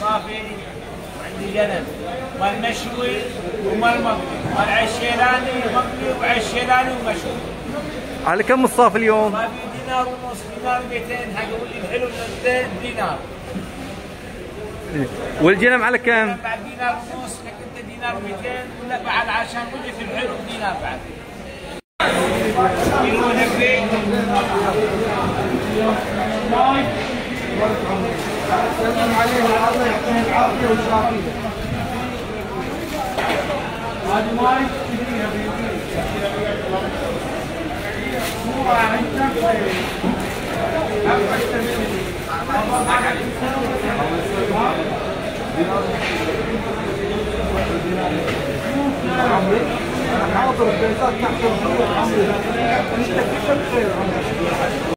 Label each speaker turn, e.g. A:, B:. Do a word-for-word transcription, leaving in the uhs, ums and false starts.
A: صافي وعندي جنب، مال مشوي ومال مقلي، مال عشيلاني مقلي وعشيلاني ومشوي.
B: على كم الصاف اليوم؟
A: صافي دينار ونص، دينار مئتين، حق واللي الحلو من دينار.
B: والجنم على كم؟
A: بعد دينار ونص، لك انت دينار مئتين، ولا بعد عشان قلت في الحلو دينار بعد.
C: سلم عليه الله يعطيه العافيه والشافيه. هذه ماي حاضر البيتات تحت الخير.